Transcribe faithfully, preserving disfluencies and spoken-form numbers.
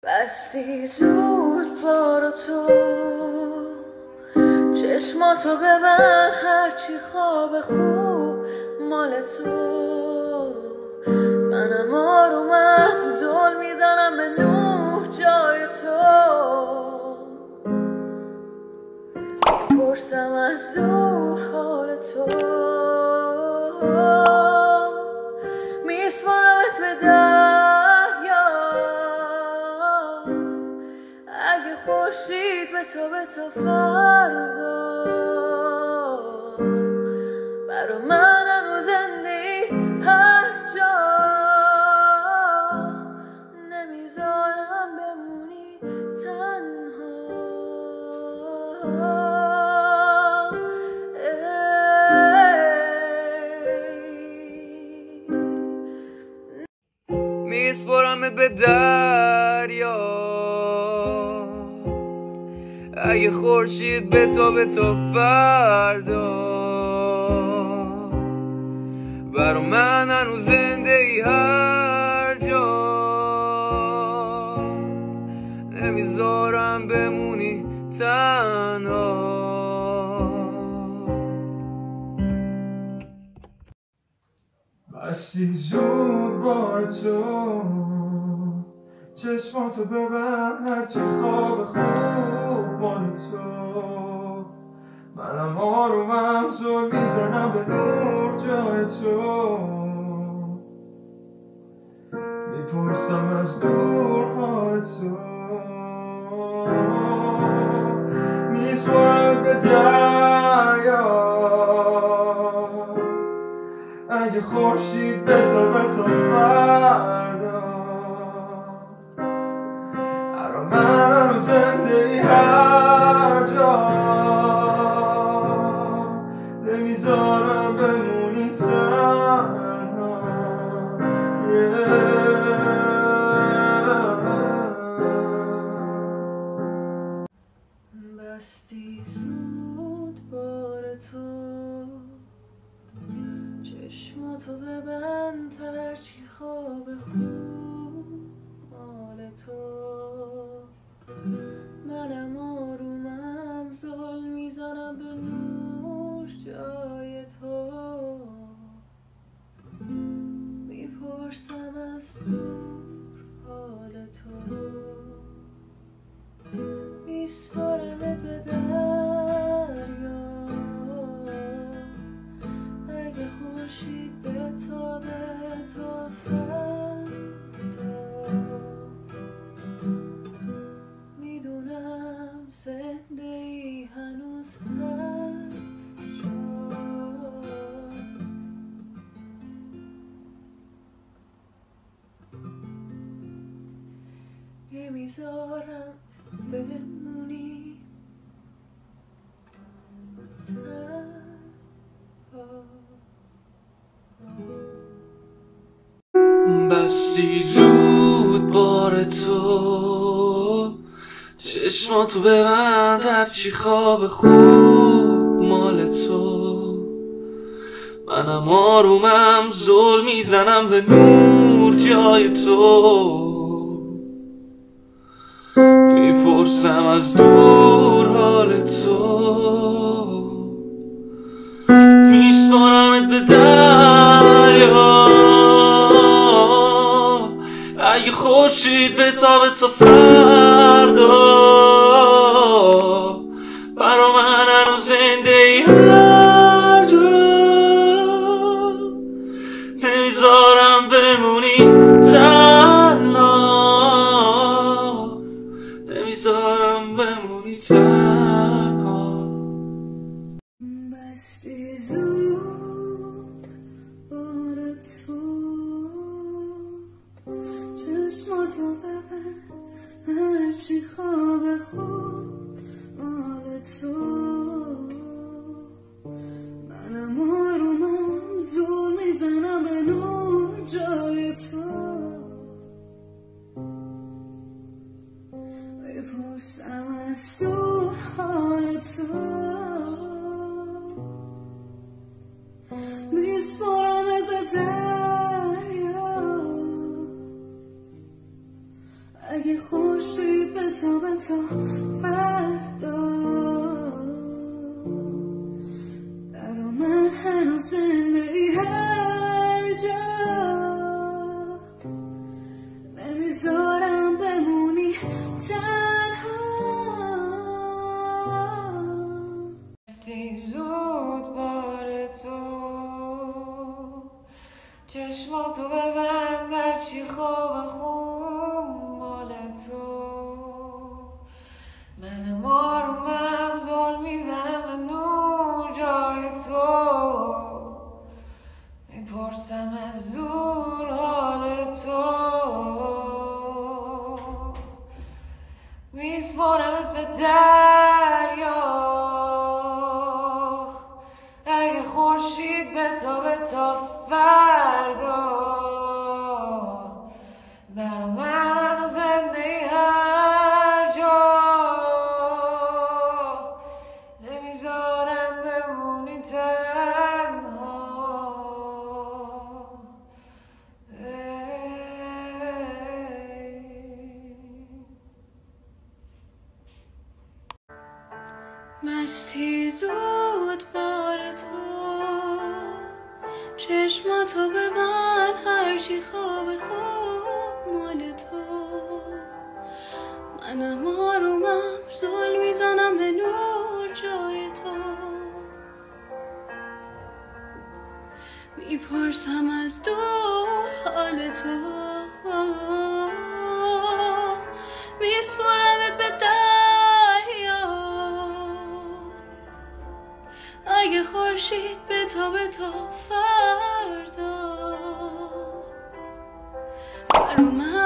بستی زود بارو تو، چشماتو ببند هرچی خواب خوب مال تو. منم آرومم زل میزنم به نور جای تو، میپرسم از دور حال تو، میسپارمت به دریا. اگه خورشید به تو به تو فردا، برا من هنوز زندگی هر جا، نمیذارم بمونی تنها. میسپرمت به دریا، اگه خورشید به تو به تو فردا، برا من هنوز زنده ای هر جا، نمیذارم بمونی تنها. بستی زود بار تو، چشماتو ببند هرچی خواب خوب مال تو. منم آرومم زل میزنم به نور جای تو، میپرسم از دور حال تو، میسپارمت به دریا. اگه خورشید به تو به تو فردا، برا من هنوز زنده ای هر جا، نمیذارم بمونی تنها. بستی زود بار تو، چشماتو ببند هرچی خواب خوب مال تو. منم آرومم زل میزنم به نور جای تو، میپرسم از دور حال تو، میسپارمت به دریا. اگه خورشید به تو به تو فردا، میدونم زنده ای هنوز هر جا، نمیذارم بمونی تنها. بستی زود بار تو، چشماتو ببند هرچی خواب خوب مال تو. منم آرومم زل میزنم به نور جای تو، میپرسم از دور حال تو، میسپارمت به دریا. اگه خورشید به تا به تا فردا، برا من هنوز زنده ای هر جا، نمیذارم بمونی تنها، نمیذارم بمونی تنها. بستی زود بار تو، چشماتو ببند هرچی خواب خوب مال تو. منم آرومم زل میزنم به نور جای تو، میپرسم از دور حال تو، میسپارمت به دریا. تو به تو فردا برا من هنوز زندگی هر جا نمیذارم بمونی تنها تی زود بار تو چشماتو ببند هرچی خواب خون مال تو من آرومم زل میزنم به نور جای تو میپرسم از دور حال تو میسپارمت به دریا اگه خورشید به تا به تا فردا برا من هنوز زندگی هر جا نمیذارم بمونی تنها مستی زود بار تو چشماتو ببند هرچی خواب خوب مال تو منم آرومم زل میزنم به نور جای تو میپرسم از دور حال تو میسپارمت به دریا اگه خورشید به تا به تا فردا برا من